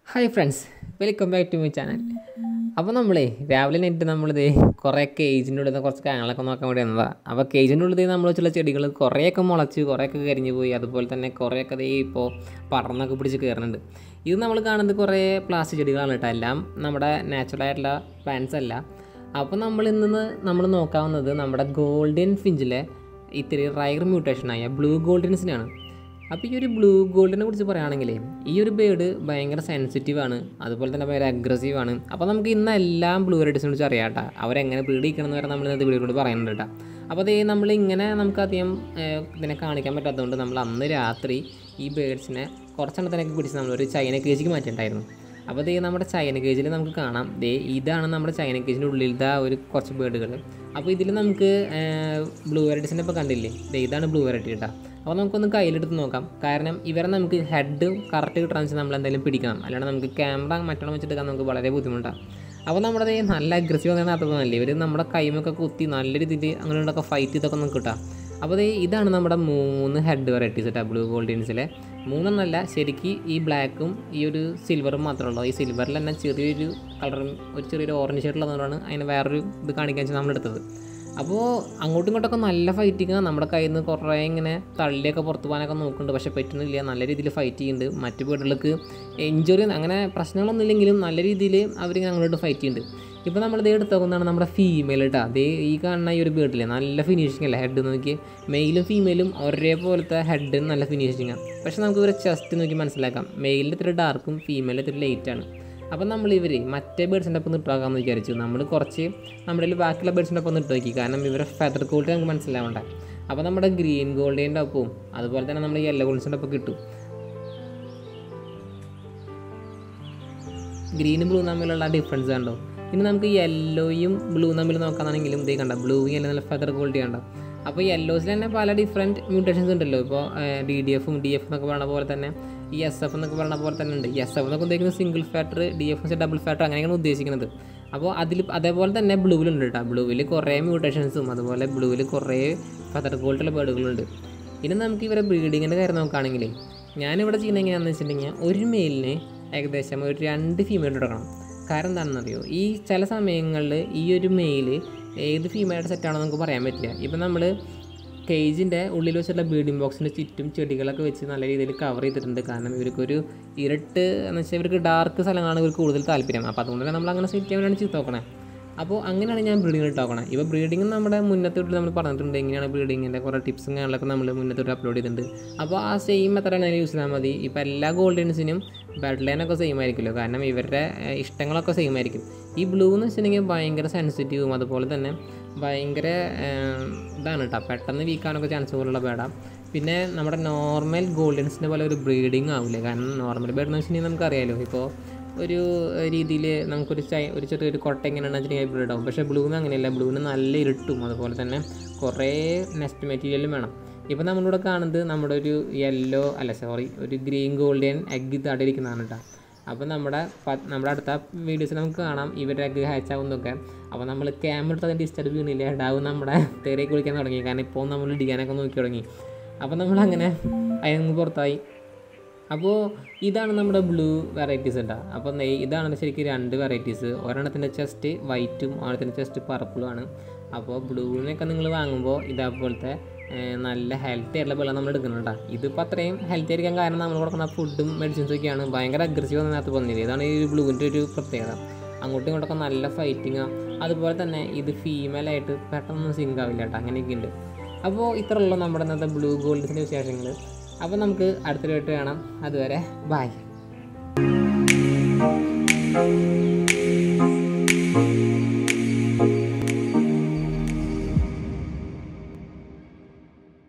Hi friends, welcome back to my channel. അപ്പോൾ രാവിലെ നേരിട്ട് നമ്മളിത് കുറേ കേജിൻ്റെ ഉള്ളിൽ നിന്ന് കുറച്ച് കാര്യങ്ങളൊക്കെ നോക്കാൻ വേണ്ടി വന്നതാണ്. അപ്പോൾ കേജിൻ്റെ ഉള്ളിൽ നമ്മൾ വെച്ചുള്ള ചെടികൾ കുറേയൊക്കെ മുളച്ച് കുറേയൊക്കെ കരിഞ്ഞു പോയി. അതുപോലെ തന്നെ കുറേയൊക്കെ ഇപ്പോൾ പടർന്നൊക്കെ പിടിച്ച് കയറുന്നുണ്ട്. ഇത് നമ്മൾ കാണുന്നത് കുറേ പ്ലാസ്റ്റിക് ചെടികളാണ് കേട്ടോ, എല്ലാം നമ്മുടെ നാച്ചുറലായിട്ടുള്ള പ്ലാന്റ്സ് അല്ല. അപ്പോൾ നമ്മൾ നോക്കാവുന്നത് നമ്മുടെ ഗോൾഡൻ ഫിഞ്ചിലെ ഇത്തിരി റയർ മ്യൂട്ടേഷനായ ബ്ലൂ ഗോൾഡൻസിനാണ്. അപ്പോൾ ഈ ഒരു ബ്ലൂ ഗോൾഡിനെ കുറിച്ച് പറയുകയാണെങ്കിൽ ഈ ഒരു ബേർഡ് ഭയങ്കര സെൻസിറ്റീവാണ്, അതുപോലെ തന്നെ ഭയങ്കര അഗ്രസീവാണ്. അപ്പോൾ നമുക്ക് ഇന്ന് എല്ലാം ബ്ലൂ റെഡിസിനെ കുറിച്ച് അറിയാം കേട്ടോ. അവരെങ്ങനെ ബ്രീഡ് ചെയ്യണമെന്ന് വരെ നമ്മൾ ഇന്നത്തെ വീഡിയോ കൊണ്ട് പറയുന്നുണ്ട് കേട്ടോ. അപ്പോൾ അതേ നമ്മളിങ്ങനെ നമുക്കധികം ഇതിനെ കാണിക്കാൻ പറ്റാത്തതുകൊണ്ട് നമ്മൾ അന്ന് രാത്രി ഈ ബേഡ്സിനെ കുറച്ചെണ്ണത്തിനൊക്കെ പിടിച്ച് നമ്മളൊരു ചൈന കേജിക്ക് മാറ്റിയിട്ടുണ്ടായിരുന്നു. അപ്പോൾ ദേ നമ്മുടെ ചൈന കേജിൽ നമുക്ക് കാണാം, ഇതാണ് നമ്മുടെ ചൈന കേജിൻ്റെ ഉള്ളിലത്തെ ഒരു കുറച്ച് ബേർഡുകൾ. അപ്പോൾ ഇതിൽ നമുക്ക് ബ്ലൂ വെറൈറ്റീസിൻ്റെ ഇപ്പോൾ കണ്ടില്ലേ, ഇതാണ് ബ്ലൂ വെറൈറ്റി കേട്ടോ. അപ്പോൾ നമുക്കൊന്ന് കയ്യിലെടുത്ത് നോക്കാം. കാരണം ഇവരെ നമുക്ക് ഹെഡ് കറക്റ്റ് കിട്ടാന്ന് വെച്ചാൽ നമ്മൾ എന്തായാലും പിടിക്കണം, അല്ലാണ്ട് നമുക്ക് ക്യാമറ മറ്റൊന്ന് വെച്ചെടുക്കാൻ നമുക്ക് വളരെ ബുദ്ധിമുട്ടാണ്. അപ്പോൾ നമ്മുടെ നല്ല അഗ്രസീവ് അങ്ങനെ നടത്തുന്നതല്ലേ, ഇവർ നമ്മുടെ കൈമൊക്കെ കുത്തി നല്ല രീതിയിൽ അങ്ങനെയുള്ളൊക്കെ ഫൈറ്റ് ചെയ്തൊക്കെ നമുക്ക് കിട്ടാം. അപ്പോൾ ഇതാണ് നമ്മുടെ 3 ഹെഡ് വെറൈറ്റീസ് കേട്ടോ, ബ്ലൂ ഗോൾഡിയൻസിലെ 3 ശരിക്കും ഈ ബ്ലാക്കും ഈ ഒരു സിൽവറും മാത്രമേ ഉള്ളൂ. ഈ സിൽവറിൽ തന്നെ ചെറിയൊരു കളറും ഒരു ചെറിയൊരു ഓറഞ്ച് ഷെയ്ഡുള്ളതുകൊണ്ടാണ് അതിന് വേറൊരു ഇത് കാണിക്കാൻ വെച്ചാൽ നമ്മളെടുത്തത്. അപ്പോൾ അങ്ങോട്ടും ഇങ്ങോട്ടൊക്കെ നല്ല ഫൈറ്റിങ്, നമ്മുടെ കയ്യിൽ നിന്ന് കുറേ ഇങ്ങനെ തള്ളിയൊക്കെ പുറത്ത് പോകാനൊക്കെ നോക്കുന്നുണ്ട്, പക്ഷേ പറ്റുന്നില്ല. നല്ല രീതിയിൽ ഫൈറ്റ് ചെയ്യുന്നുണ്ട്. മറ്റു ബേർഡുകൾക്ക് ഇഞ്ചുറി അങ്ങനെ പ്രശ്നങ്ങളൊന്നും ഇല്ലെങ്കിലും നല്ല രീതിയിൽ അവരിങ്ങനെ അങ്ങോട്ട് ഫൈറ്റ് ചെയ്യുന്നുണ്ട്. ഇപ്പോൾ നമ്മളിത് എടുത്ത് നോക്കുന്നതാണ് നമ്മുടെ ഫീമെയിൽ കേട്ടോ. ഈ കാണുന്ന ഈ ഒരു ബേർഡില്ലേ നല്ല ഫിനിഷിങ് അല്ലേ, ഹെഡ് നോക്കി മെയിലും ഫീമെയിലും ഒരേപോലത്തെ ഹെഡ് നല്ല ഫിനിഷിങ്ങാണ്. പക്ഷേ നമുക്ക് ഇവരെ ചെസ്റ്റ് നോക്കി മനസ്സിലാക്കാം, മെയിലിൽ ഇത്തിരി ഡാർക്കും ഫീമെയിലിൽ ഇത്തിരി ലൈറ്റാണ്. അപ്പം നമ്മളിവർ മറ്റേ ബേഡ്സിൻ്റെ ഒപ്പം ഇട്ടാക്കാമെന്ന് വിചാരിച്ചു. നമ്മൾ കുറച്ച് നമ്മുടെ ബാക്കിയുള്ള ബേഡ്സിൻ്റെ ഒപ്പം ഇട്ട് നോക്കി, കാരണം ഇവരെ ഫെദർ ക്വാളിറ്റി നമുക്ക് മനസ്സിലാവണ്ടേ. അപ്പോൾ നമ്മുടെ ഗ്രീൻ ഗോൾഡിൻ്റെ ഒപ്പവും അതുപോലെ തന്നെ നമ്മൾ യെല്ലോ ഗോൾഡ്സിൻ്റെ ഒപ്പം കിട്ടും. ഗ്രീനും ബ്ലൂ തമ്മിലുള്ള ഡിഫറൻസ് കണ്ടോ. ഇനി നമുക്ക് യെല്ലോയും ബ്ലൂ തമ്മിൽ നോക്കാനാണെങ്കിലും ഇതേ കണ്ടോ, ബ്ലൂയും യെല്ലോ നല്ല ഫെദർ ക്വാളിറ്റി കണ്ടോ. അപ്പോൾ യെല്ലോസിൽ തന്നെ പല ഡിഫറെൻറ്റ് മ്യൂട്ടേഷൻസ് ഉണ്ടല്ലോ. ഇപ്പോൾ DDF എന്നൊക്കെ പറയുന്ന പോലെ തന്നെ ഈ SF എന്നൊക്കെ പറയുന്ന പോലെ തന്നെ ഉണ്ട്. SF എന്നൊക്കെ ഉദ്ദേശിക്കുന്നത് single factor, DF double factor അങ്ങനെയാണ് ഉദ്ദേശിക്കുന്നത്. അപ്പോൾ അതേപോലെ തന്നെ ബ്ലൂവിലുണ്ട് കേട്ടോ. ബ്ലൂവിൽ കുറേ മ്യൂട്ടേഷൻസും അതുപോലെ ബ്ലൂവിൽ കുറേ ഫെദർ ക്വാളിറ്റിയുള്ള ബേർഡുകളുണ്ട്. ഇനി നമുക്ക് ഇവരെ ബ്രീഡിങ്ങിൻ്റെ കാര്യം നോക്കുകയാണെങ്കിൽ ഞാനിവിടെ ചെയ്യുന്നത് എങ്ങനെയാണെന്ന് വെച്ചിട്ടുണ്ടെങ്കിൽ ഒരു മെയിലിന് ഏകദേശം ഒരു 2 ഫീമെയിൽ എടുക്കണം. കാരണം എന്താണെന്നറിയോ, ഈ ചില സമയങ്ങളിൽ ഈ ഒരു മെയിൽ ഏത് ഫീമെയിലായിട്ട് സെറ്റാണോ നമുക്ക് പറയാൻ പറ്റില്ല. ഇപ്പം നമ്മൾ കേജിൻ്റെ ഉള്ളിൽ വെച്ചിട്ടുള്ള ബ്രീഡിംഗ് ബോക്സിൻ്റെ ചുറ്റും ചെടികളൊക്കെ വെച്ച് നല്ല രീതിയിൽ കവർ ചെയ്തിട്ടുണ്ട്. കാരണം ഇവർക്കൊരു ഇരുട്ട് എന്ന് വെച്ചാൽ ഇവർക്ക് ഡാർക്ക് സ്ഥലങ്ങളാണ് ഇവർക്ക് കൂടുതൽ താല്പര്യം. അപ്പോൾ അതുകൊണ്ട് തന്നെ നമ്മൾ അങ്ങനെ സെറ്റ് ചെയ്യാൻ വേണ്ടിയാണ് ചെയ്ത് നോക്കണേ. അപ്പോൾ അങ്ങനെയാണ് ഞാൻ ബ്രീഡിങ് ഇട്ട് നോക്കണം. ഇപ്പോൾ ബ്രീഡിങ് നമ്മുടെ മുന്നത്തോട്ട് നമ്മൾ പറഞ്ഞിട്ടുണ്ട്, എങ്ങനെയാണ് ബ്രീഡിങ്ങിൻ്റെ കുറേ ടിപ്സും കാര്യങ്ങളൊക്കെ നമ്മൾ മുന്നത്തോട്ട് അപ്ലോഡ് ചെയ്തിട്ടുണ്ട്. അപ്പോൾ ആ സെയിം മെത്തഡാണ് അതിന് യൂസ് ചെയ്താൽ മതി. ഇപ്പോൾ എല്ലാ ഗോൾഡൻസിനും ബെഡ് ലൈനൊക്കെ സെയിം ആയിരിക്കുമല്ലോ, കാരണം ഇവരുടെ ഇഷ്ടങ്ങളൊക്കെ സെയിം ആയിരിക്കും. ഈ ബ്ലൂ എന്ന് വെച്ചിട്ടുണ്ടെങ്കിൽ ഭയങ്കര സെൻസിറ്റീവും അതുപോലെ തന്നെ ഭയങ്കര ഇതാണ് കേട്ടോ, പെട്ടെന്ന് വീക്കാനൊക്കെ ചാൻസ് പോലുള്ള ബേഡാണ്. പിന്നെ നമ്മുടെ നോർമൽ ഗോൾഡൻസിൻ്റെ പോലെ ഒരു ബ്രീഡിങ് ആവില്ല. കാരണം നോർമൽ ബേഡ് എന്ന് വെച്ചിട്ടുണ്ടെങ്കിൽ നമുക്കറിയാമല്ലോ, ഇപ്പോൾ ഒരു രീതിയിൽ നമുക്കൊരു ചെറിയൊരു കൊട്ട എങ്ങനെയാണെന്ന് വെച്ചിട്ടുണ്ടെങ്കിൽ ബ്രീഡ് ആവും. പക്ഷേ ബ്ലൂവിന് അങ്ങനെയല്ല, ബ്ലൂവിന് നല്ല ഇരുട്ടും അതുപോലെ തന്നെ കുറേ നെസ്റ്റ് മെറ്റീരിയലും വേണം. ഇപ്പോൾ നമ്മളിവിടെ കാണുന്നത് നമ്മുടെ ഒരു ഗ്രീൻ ഗോൾഡിയൻ എഗ്ഗ് താടിയിരിക്കുന്നതാണ് കേട്ടോ. അപ്പോൾ നമ്മുടെ അടുത്ത വീഡിയോസിൽ നമുക്ക് കാണാം ഇവരുടെ എഗ്ഗ് ഹാച്ച് ആവുന്നതൊക്കെ. അപ്പോൾ നമ്മൾ ക്യാമറ എടുത്ത് അതിൻ്റെ ഡിസ്റ്റർബ് ചെയ്യണില്ല, ഡാവ് നമ്മുടെ തെരേക്ക് വിളിക്കാൻ തുടങ്ങി, കാരണം ഇപ്പോൾ നമ്മൾ ഇടിക്കാനൊക്കെ നോക്കി തുടങ്ങി. അപ്പോൾ നമ്മളങ്ങനെ അതിൽ നിന്ന് പുറത്തായി. അപ്പോൾ ഇതാണ് നമ്മുടെ ബ്ലൂ വെറൈറ്റീസ് കേട്ടോ. അപ്പോൾ ഇതാണ് ശരിക്കും 2 വെറൈറ്റീസ്. ഒരെണ്ണത്തിൻ്റെ ചെസ്റ്റ് വൈറ്റും ഒരെണ്ണത്തിൻ്റെ ചെസ്റ്റ് പർപ്പിളുമാണ്. അപ്പോൾ ബ്ലൂവിനൊക്കെ നിങ്ങൾ വാങ്ങുമ്പോൾ ഇതേപോലത്തെ നല്ല ഹെൽത്തി ആയിട്ടുള്ള വെള്ളം നമ്മൾ എടുക്കണം കേട്ടോ. ഇതിപ്പോൾ അത്രയും ഹെൽത്തി ആയിരിക്കാൻ കാരണം നമ്മൾ കൊടുക്കുന്ന ഫുഡും മെഡിസിൻസും ഒക്കെയാണ്. ഭയങ്കര അഗ്രസീവ് എന്നതിനകത്ത് പറഞ്ഞില്ല. ഇതാണ് ഈ ബ്ലൂവിൻ്റെ ഒരു പ്രത്യേകത. അങ്ങോട്ടും ഇങ്ങോട്ടൊക്കെ നല്ല ഫൈറ്റിങ്ങാണ്. അതുപോലെ തന്നെ ഇത് ഫീമെയിലായിട്ട് പെട്ടെന്നൊന്നും സിങ്ക് ആവില്ല കേട്ടോ, അങ്ങനെയൊക്കെ ഉണ്ട്. അപ്പോൾ ഇത്രയുള്ള നമ്മുടെ ഇന്നത്തെ ബ്ലൂ ഗോൾഡ്സിൻ്റെ വിശേഷങ്ങൾ. അപ്പോൾ നമുക്ക് അടുത്തൊരു കാണാം. അതുവരെ ബൈ.